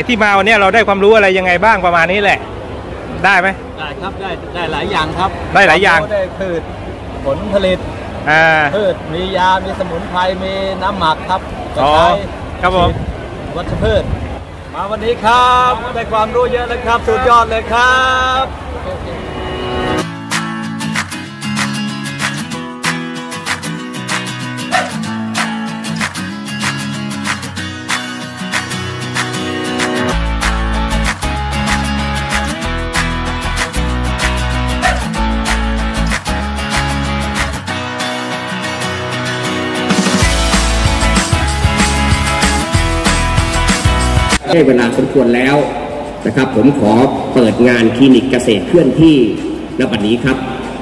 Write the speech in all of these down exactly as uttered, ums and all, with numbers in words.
ที่มาวันนี้เราได้ความรู้อะไรยังไงบ้างประมาณนี้แหละได้ไหมได้ครับได้ได้หลายอย่างครับได้หลายอย่างได้พืชผลผลิตพืชมียามีสมุนไพรมีน้ำหมักครับจะใช้ครับผมวัชพืชมาวันนี้ครับได้ความรู้เยอะเลยครับสุดยอดเลยครับได้เวลาสมควรแล้วนะครับผมขอเปิดงานคลินิกเกษตรเคลื่อนที่ณบัดนี้ครับ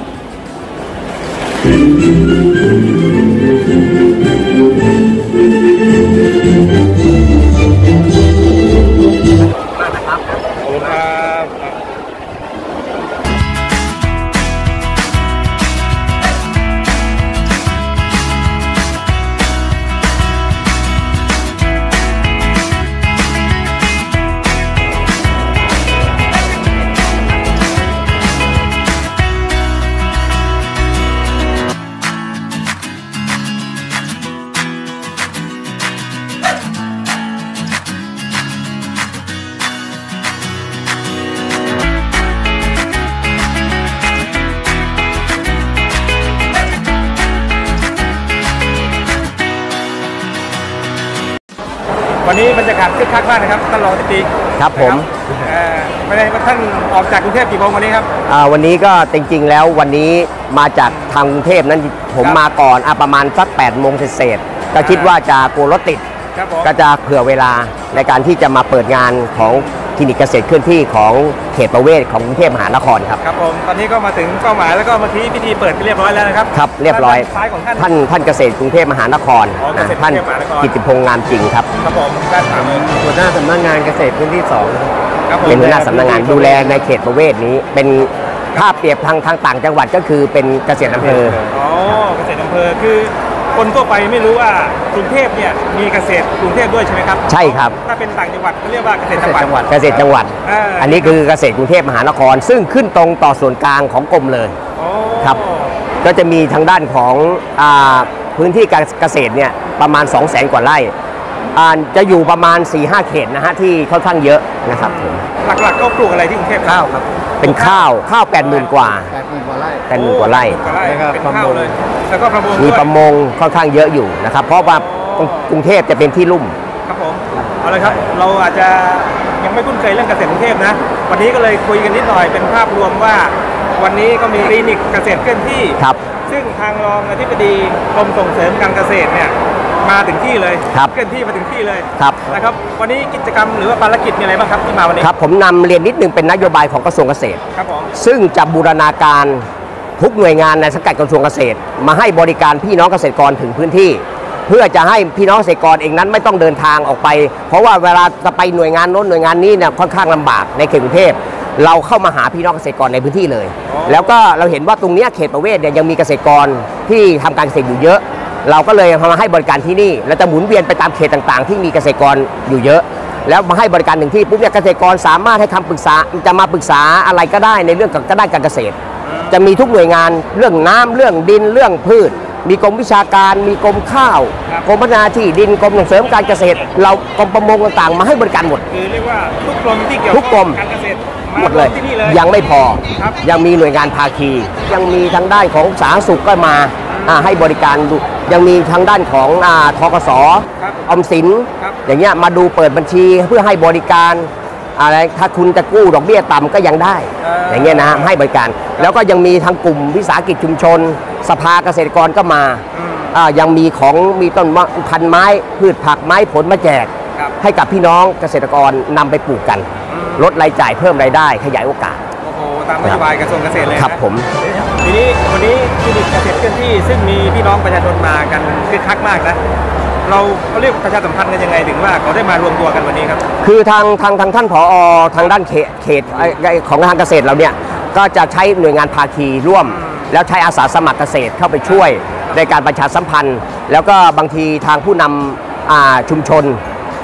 วันนี้บรรยากาศคึกคักมากนะครับท่านรองตีครับผมไม่ได้ท่านออกจากกรุงเทพกี่โมงวันนี้ครับวันนี้ก็จริงๆแล้ววันนี้มาจากทางกรุงเทพนั้นผมมาก่อนประมาณสักแปดโมงเศษก็คิดว่าจะกลัวรถติดก็จะเผื่อเวลาในการที่จะมาเปิดงานของคลินิกเกษตรเคลื่อนที่ของเขตประเวศของกรุงเทพมหานครครับครับผมตอนนี้ก็มาถึงเป้าหมายแล้วก็เมื่อกี้พิธีเปิดเรียบร้อยแล้วนะครับครับเรียบร้อยท่านท่านเกษตรกรุงเทพมหานครท่านกิติพงษ์งามจริงครับครับผมด้านสามหัวหน้าสำนักงานเกษตรพื้นที่สองเป็นหัวหน้าสำนักงานดูแลในเขตประเวศนี้เป็นถ้าเปรียบทางทางต่างจังหวัดก็คือเป็นเกษตรอำเภออ๋อเกษตรอำเภอคือคนทั่วไปไม่รู้ว่ากรุงเทพเนี่ยมีเกษตรกรุงเทพด้วยใช่ไหมครับใช่ครับถ้าเป็นต่างจังหวัดเขาเรียกว่าเกษตรจังหวัดเกษตรจังหวัดอันนี้คือเกษตรกรุงเทพมหานครซึ่งขึ้นตรงต่อส่วนกลางของกรมเลยครับก็จะมีทางด้านของพื้นที่การเกษตรเนี่ยประมาณ สองแสน กว่าไร่จะอยู่ประมาณ สี่ห้า เขตนะฮะที่ค่อนข้างเยอะนะครับผมหลักๆก็ปลูกอะไรที่กรุงเทพข้าวครับเป็นข้าวข้าว แปดหมื่น กว่าแปดหมื่นกว่าไร่แปดหมื่นกว่าไร่เป็นข้าวเลยแล้วก็ประมงมีประมงค่อนข้างเยอะอยู่นะครับเพราะว่ากรุงเทพจะเป็นที่ลุ่มครับผมเอาเลยครับเราอาจจะยังไม่คุ้นเคยเรื่องเกษตรกรุงเทพนะวันนี้ก็เลยคุยกันนิดหน่อยเป็นภาพรวมว่าวันนี้ก็มีคลินิกเกษตรเคลื่อนที่ครับซึ่งทางรองอธิบดีกรมส่งเสริมการเกษตรเนี่ยมาถึงที่เลยเคลื่อนที่มาถึงที่เลยครับนะครับวันนี้กิจกรรมหรือว่าภารกิจมีอะไรบ้างครับที่มาวันนี้ครับผมนำเรียนนิดนึงเป็นนโยบายของกระทรวงเกษตรครับผมซึ่งจะบูรณาการทุกหน่วยงานในสังกัดกระทรวงเกษตรมาให้บริการพี่น้องเกษตรกรถึงพื้นที่เพื่อจะให้พี่น้องเกษตรกรเองนั้นไม่ต้องเดินทางออกไปเพราะว่าเวลาจะไปหน่วยงานโน้นหน่วยงานนี้เนี่ยค่อนข้างลำบากในเขตกรุงเทพเราเข้ามาหาพี่น้องเกษตรกรในพื้นที่เลยแล้วก็เราเห็นว่าตรงนี้เขตประเวศเนี่ยยังมีเกษตรกรที่ทำการเกษตรอยู่เยอะเราก็เลยมาให้บริการที่นี่เราจะหมุนเวียนไปตามเขตต่างๆที่มีเกษตรกรอยู่เยอะแล้วมาให้บริการหนึ่งที่ปุ๊บเนี่ยเกษตรกรสามารถให้คำปรึกษาจะมาปรึกษาอะไรก็ได้ในเรื่องกับด้านการเกษตรจะมีทุกหน่วยงานเรื่องน้ำเรื่องดินเรื่องพืชมีกรมวิชาการมีกรมข้าวกรมพัฒนาที่ดินกรมส่งเสริมการเกษตรเรากรมประมงต่างๆมาให้บริการหมดคือเรียกว่าทุกกรมที่เกี่ยวข้องกับการเกษตรหมดเลยยังไม่พอยังมีหน่วยงานภาคียังมีทางด้านของสาธารณสุขก็มาให้บริการดูยังมีทางด้านของธกส.ออมสินอย่างเงี้ยมาดูเปิดบัญชีเพื่อให้บริการอะไรถ้าคุณจะกู้ดอกเบี้ยต่ำก็ยังได้อย่างเงี้ยนะให้บริการแล้วก็ยังมีทางกลุ่มวิสาหกิจชุมชนสภาเกษตรกรก็มายังมีของมีต้นพันไม้พืชผักไม้ผลมาแจกให้กับพี่น้องเกษตรกรนำไปปลูกกันลดรายจ่ายเพิ่มรายได้ขยายโอกาสโอ้โหตามนโยบายกระทรวงเกษตรเลยครับผมทีนี้วันนี้คลินิกเกษตรเคลื่อนที่ซึ่งมีพี่น้องประชาชนมากันคึกคักมากนะเราเขาเรียกประชาสัมพันธ์กันยังไงถึงว่าเขาได้มารวมตัวกันวันนี้ครับคือทางทางทางท่านผอ.ทางด้านเขตเขตของทางเกษตรเราเนี่ยก็จะใช้หน่วยงานภาคีร่วมแล้วใช้อาสาสมัครเกษตรเข้าไปช่วยในการประชาสัมพันธ์แล้วก็บางทีทางผู้นำชุมชน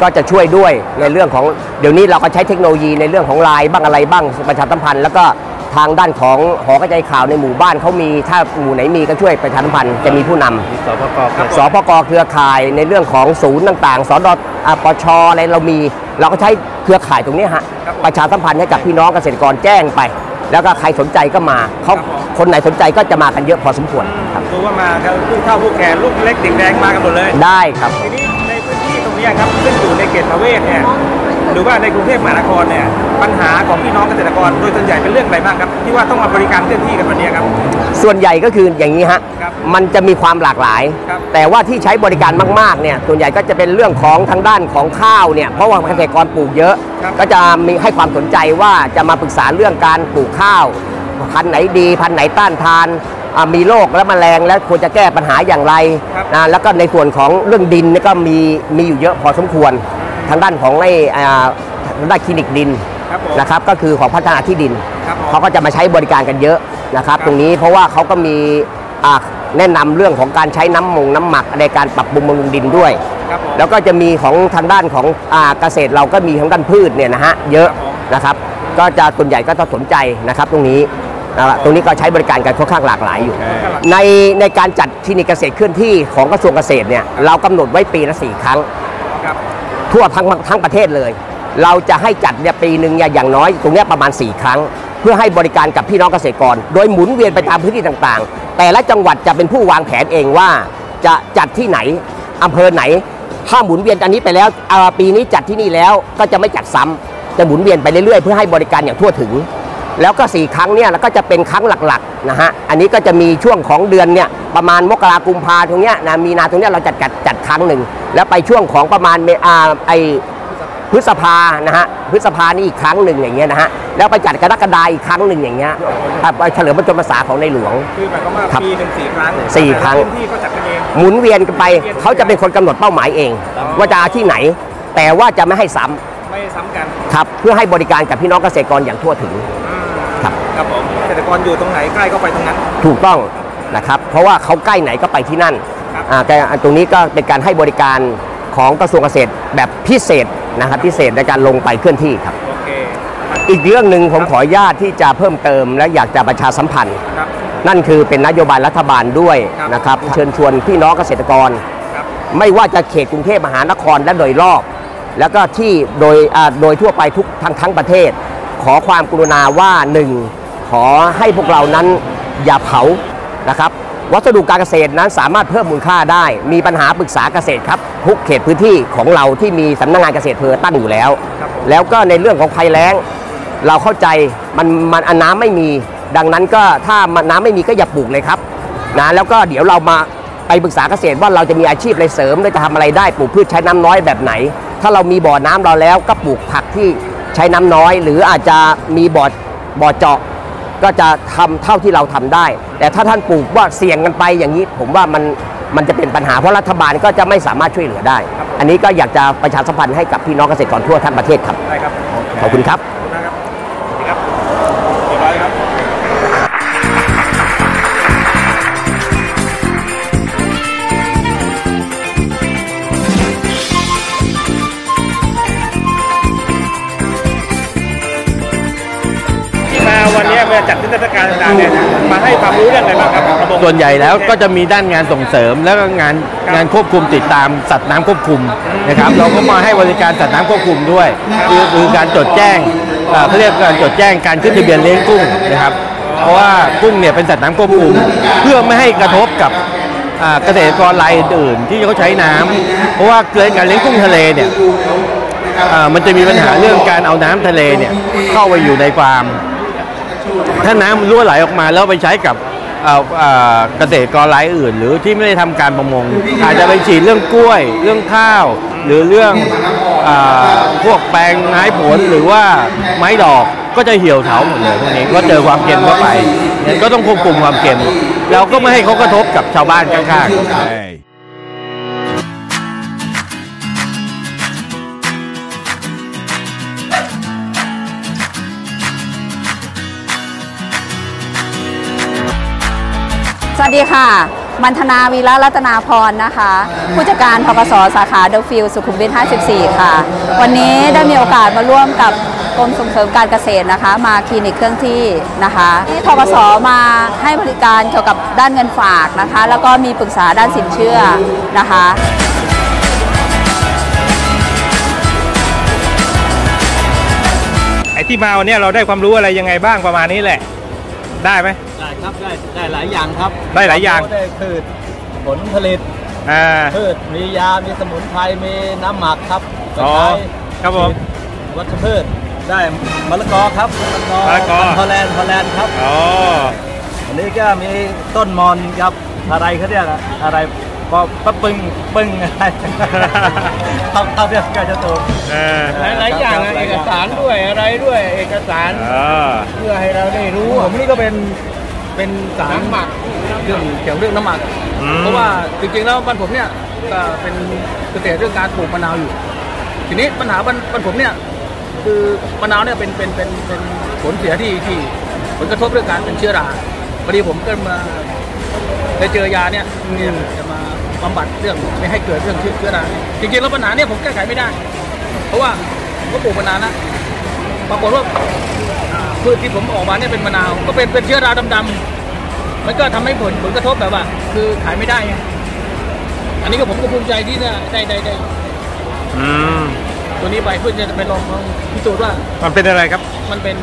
ก็จะช่วยด้วยในเรื่องของเดี๋ยวนี้เราก็ใช้เทคโนโลยีในเรื่องของไลน์บ้างอะไรบ้างประชาสัมพันธ์แล้วก็ทางด้านของหอกระจายข่าวในหมู่บ้านเขามีถ้าหมู่ไหนมีก็ช่วยประชาสัมพันธ์จะมีผู้นำสปกครับสปกเครือข่ายในเรื่องของศูนย์ต่างๆสดปชอะไรเรามีเราก็ใช้เครือข่ายตรงนี้ฮะประชาสัมพันธ์ให้กับพี่น้องเกษตรกรแจ้งไป แล้วก็ใครสนใจก็มาเขาคนไหนสนใจก็จะมากันเยอะพอสมควรครับดูว่ามากันลูกเท่าลูกแก่ลูกเล็กเด็กแดงมากันหมดเลยได้ครับทีนี้ในพื้นที่ตรงนี้ครับซึ่งอยู่ในเขตประเวศเนี่ยหรือว่าในกรุงเทพมหานครเนี่ยปัญหาของพี่น้องเกษตรกรโดยส่วนใหญ่เป็นเรื่องอะไรบ้างครับที่ว่าต้องมาบริการเคลื่อนที่กันวันนี้ครับส่วนใหญ่ก็คืออย่างนี้ฮะครับมันจะมีความหลากหลายครับแต่ว่าที่ใช้บริการมากๆเนี่ยส่วนใหญ่ก็จะเป็นเรื่องของทางด้านของข้าวเนี่ยเพราะว่าเกษตรกรปลูกเยอะครับก็จะมีให้ความสนใจว่าจะมาปรึกษาเรื่องการปลูกข้าวพันธุ์ไหนดีพันธุ์ไหนต้านทานอ่ามีโรคและแมลงแล้วควรจะแก้ปัญหาอย่างไรครับนะแล้วก็ในส่วนของเรื่องดินนี่ก็มีมีอยู่เยอะพอสมควรทางด้านของไอ้อ่าทางด้านคลินิกดินครับผมนะครับก็คือของพัฒนาที่ดินครับผมเขาก็จะมาใช้บริการกันเยอะนะครับครับตรงนี้เพราะว่าเขาก็มีอ่าแนะนำเรื่องของการใช้น้ำมงน้ำหมักในการปรับปรุงบำรุงดินด้วยครับผมแล้วก็จะมีของทางด้านของอ่าเกษตรเราก็มีทางด้านพืชเนี่ยนะฮะเยอะครับผมนะครับ ก็จะส่วนใหญ่ก็จะสนใจนะครับตรงนี้นะครับตรงนี้ก็ใช้บริการกันค่อนข้างหลากหลายอยู่ ในในการจัดคลินิกเกษตรเคลื่อนที่ของกระทรวงเกษตรเนี่ยเรากำหนดไว้ปีละสี่ครั้งครับทั่วทั้งทั้งประเทศเลย เราจะให้จัดเนี่ยปีหนึ่งเนี่ยอย่างน้อยตรงเนี้ยประมาณสี่ครั้ง เพื่อให้บริการกับพี่น้องเกษตรกร โดยหมุนเวียนไปตามพื้นที่ต่างๆ แต่ละจังหวัดจะเป็นผู้วางแผนเองว่าจะจัดที่ไหนอำเภอไหน ถ้าหมุนเวียนอันนี้ไปแล้วอ่าปีนี้จัดที่นี่แล้วก็จะไม่จัดซ้ำจะหมุนเวียนไปเรื่อยๆเพื่อให้บริการอย่างทั่วถึง แล้วก็สี่ครั้งเนี่ยแล้วก็จะเป็นครั้งหลักๆนะฮะอันนี้ก็จะมีช่วงของเดือนเนี่ยประมาณมกราคมกุมภาตรงเนี้ยนะมีนาตรงเนี้ยเราจัดจัดจัดครั้งหนึ่งแล้วไปช่วงของประมาณเมอ่าไอพฤษภานะฮะพฤษภานี่อีกครั้งหนึ่งอย่างเงี้ยนะฮะแล้วไปจัดกรกฎาอีกครั้งหนึ่งอย่างเงี้ยอ่ะไปเฉลิมพระชนมพรรษาของในหลวงคือหมายความว่าครับปีหนึ่งสี่ครั้งสี่ครั้งแต่ละพื้นที่ก็จัดกันเองหมุนเวียนกันไปเขาจะเป็นคนกำหนดเป้าหมายเอง ว่าจะเอาที่ไหน แต่ว่าจะไม่ให้ซ้ำไม่ซ้ำกันครับเพื่อให้บริการกับพี่น้องเกษตรกรอย่างทั่วถึงอืมครับครับผมเกษตรกรอยู่ตรงไหนใกล้ก็ไปตรงนั้นถูกต้องนะครับเพราะว่าเขาใกล้ไหนก็ไปที่นั่นครับอ่าแต่ตรงนี้ก็เป็นการให้บริการของกระทรวงเกษตรแบบพิเศษนะครับพิเศษในการลงไปเคลื่อนที่ครับโอเคอีกเรื่องหนึ่งผมขออนุญาตที่จะเพิ่มเติมและอยากจะประชาสัมพันธ์ครับนั่นคือเป็นนโยบายรัฐบาลด้วยครับนะครับเชิญชวนพี่น้องเกษตรกรครับไม่ว่าจะเขตกรุงเทพมหานครและโดยรอบ แล้วก็ที่โดยอ่าโดยทั่วไปทุกทั้งทั้งประเทศ ขอความกรุณาว่าหนึ่งขอให้พวกเรานั้นอย่าเผานะครับวัสดุการเกษตรนั้นสามารถเพิ่มมูลค่าได้ มีปัญหาปรึกษาเกษตรครับทุกเขตพื้นที่ของเราที่มีสำนักงานเกษตรอำเภอตั้งอยู่แล้วครับผมแล้วก็ในเรื่องของภัยแล้ง เราเข้าใจมันมันน้ำไม่มี ดังนั้นก็ถ้ามันน้ำไม่มีก็อย่าปลูกเลยครับนะแล้วก็เดี๋ยวเรามาไปปรึกษาเกษตรว่าเราจะมีอาชีพอะไรเสริมเราจะทำอะไรได้ปลูกพืชใช้น้ำน้อยแบบไหน ถ้าเรามีบ่อน้ำเราแล้วก็ปลูกผักที่ใช้น้ำน้อย หรืออาจจะมีบ่อบ่อเจาะ ก็จะทำเท่าที่เราทำได้ แต่ถ้าท่านปลูกว่าเสี่ยงกันไปอย่างนี้ ผมว่ามันมันจะเป็นปัญหาเพราะรัฐบาลก็จะไม่สามารถช่วยเหลือได้ อันนี้ก็อยากจะประชาสัมพันธ์ให้กับพี่น้องเกษตรกรทั่วทั้งประเทศครับได้ครับขอบคุณครับขอบคุณนะครับสวัสดีครับเรียบร้อยครับ ที่มาวันนี้มาจัดนิทรรศการต่างๆเนี่ยมาให้ความรู้เรื่องอะไรบ้างครับระบบส่วนใหญ่แล้วก็จะมีด้านงานส่งเสริมแล้วก็งานงานควบคุมติดตามสัตว์น้ำควบคุมนะครับเราก็มาให้บริการสัตว์น้ำควบคุมด้วยคือคือการจดแจ้งเอ่อเขาเรียกการจดแจ้งการขึ้นทะเบียนเลี้ยงกุ้งนะครับเพราะว่ากุ้งเนี่ยเป็นสัตว์น้ำควบคุมเพื่อไม่ให้กระทบกับอ่าเกษตรกรรายอื่นๆที่เขาใช้น้ำเพราะว่าเกิดการเลี้ยงกุ้งทะเลเนี่ยอ่ามันจะมีปัญหาเรื่องการเอาน้ำทะเลเนี่ยเข้าไปอยู่ในฟาร์ม ถ้าน้ำมันรั่วไหลออกมาแล้วไปใช้กับเอ่อเอ่อเกษตรกรรายอื่น หรือที่ไม่ได้ทำการประมงอาจจะไปฉีดเรื่องกล้วย เรื่องข้าว หรือเรื่องเอ่อพวกแปลงไม้ผลหรือว่าไม้ดอกก็จะเหี่ยวเฉาหมดเลยพวกนี้ก็เจอความเค็มเข้าไปเนี่ยก็ต้องควบคุมความเค็มแล้วก็ไม่ให้เขากระทบกับชาวบ้านข้างๆสวัสดีค่ะมันธนาวีระรัตนาพรนะคะผู้จัดการธกสสาขาเดอะฟิลด์สุขุมวิทห้าสิบสี่ค่ะวันนี้ได้มีโอกาสมาร่วมกับกรมส่งเสริมการเกษตรนะคะมาคลินิกเคลื่อนที่นะคะที่ธกสมาให้บริการเกี่ยวกับด้านเงินฝากนะคะแล้วก็มีปรึกษาด้านสินเชื่อนะคะไอ้ที่มาวันนี้เราได้ความรู้อะไรยังไงบ้างประมาณนี้แหละได้ไหมได้ครับได้ได้หลายอย่างครับได้หลายอย่างได้พืชผลผลิตอ่าพืชมียามีสมุนไพรมีน้ำหมักครับกระชายครับผมวัชพืชได้มะละกอครับมะละกอฮอลแลนด์ฮอลแลนด์ครับอ๋ออันนี้ก็มีต้นมอนครับอะไรเขาเรียกอะไรพอปะปึงปึงอะไรทำทำเรียกก็จะถูกหลายหลายอย่างเอกสารด้วยอะไรด้วยเอกสารเพื่อให้เราได้รู้ผมนี่ก็เป็นเป็นสารหมักเรื่องเกี่ยวเรื่องน้ำหมักเพราะว่าจริงๆแล้วบ้านผมเนี่ยก็เป็นเกษตรเรื่องการปลูกมะนาวอยู่ทีนี้ปัญหาบ้านบ้านผมเนี่ยคือมะนาวเนี่ยเป็นเป็นเป็นเป็นผลเสียที่ที่ผลกระทบเรื่องการเป็นเชื้อราพอดีผมก็มาได้เจอยาเนี่ยจะมาบำบัดเรื่องไม่ให้เกิดเรื่องเชื้อราจริงๆแล้วปัญหาเนี่ยผมแก้ไขไม่ได้เพราะว่าผมก็ปลูกมานานนะปรากฏว่าพืชที่ผมออกมาเนี่ยเป็นมะนาวก็เป็นเป็นเชื้อราดำๆมันก็ทำให้ผลผลกระทบแบบว่าคือขายไม่ได้อันนี้ก็ผมก็ภูมิใจที่ได้ได้ได้ได้ตัวนี้ไปเพื่อจะไปลองพิสูจน์ว่ามันเป็นอะไรครับมันเป็น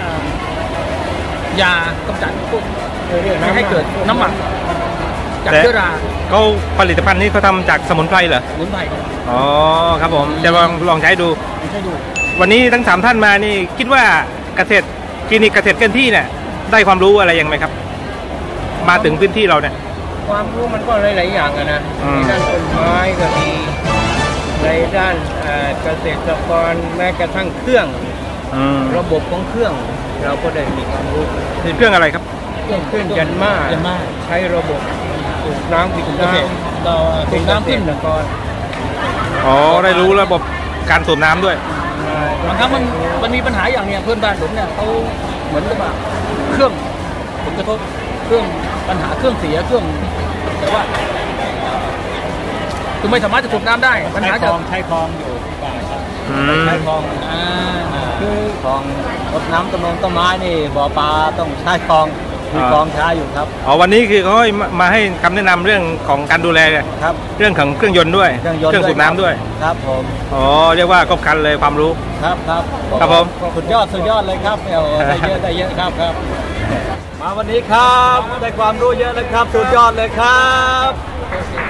ยากำจัดพวกไม่ให้เกิดน้ำหมักจากเชื้อราเขาผลิตภัณฑ์นี้เขาทำจากสมุนไพรเหรอสมุนไพรอ๋อครับผมจะลองลองใช้ดูใช้ดูวันนี้ทั้งสามท่านมานี่คิดว่าเกษตรคลินิกเกษตรเคลื่อนที่เนี่ยได้ความรู้อะไรยังไหมครับมาถึงพื้นที่เราเนี่ยความรู้มันก็หลายๆอย่างนะในด้านต้นไม้ก็มีในด้านเกษตรกรแม้กระทั่งเครื่องระบบของเครื่องเราก็ได้มีความรู้คือเครื่องอะไรครับเครื่องเครื่องยันมาใช้ระบบสูบน้ำผิดน้ำเราสูบน้ำขึ้นแล้วก็อ๋อได้รู้ระบบการสูบน้ำด้วยบางครั้งมันมันมีปัญหาอย่างเนี้ยเพื่อนบ้านผมเนี่ยเขาเหมือนกับว่าเครื่องผลกระทบเครื่องปัญหาเครื่องเสียเครื่องแต่ว่าคือไม่สามารถจะสูบน้ำได้ปัญหาจะใช้คลองอยู่ที่บ้านครับใช้คลองอ่าคือคลองรดน้ำต้นไม้ต้นไม้นี่บ่อปลาต้องใช้คลองมีคลองใช้อยู่ครับอ๋อวันนี้คือเขามาให้คำแนะนำเรื่องของการดูแลครับเรื่องของเครื่องยนต์ด้วยเครื่องสูบน้ำด้วยครับผมอ๋อเรียกว่าครบครันเลยความรู้ครับครับครับผมสุดยอดสุดยอดเลยครับได้เยอะได้เยอะครับครับมาวันนี้ครับได้ความรู้เยอะเลยครับสุดยอดเลยครับ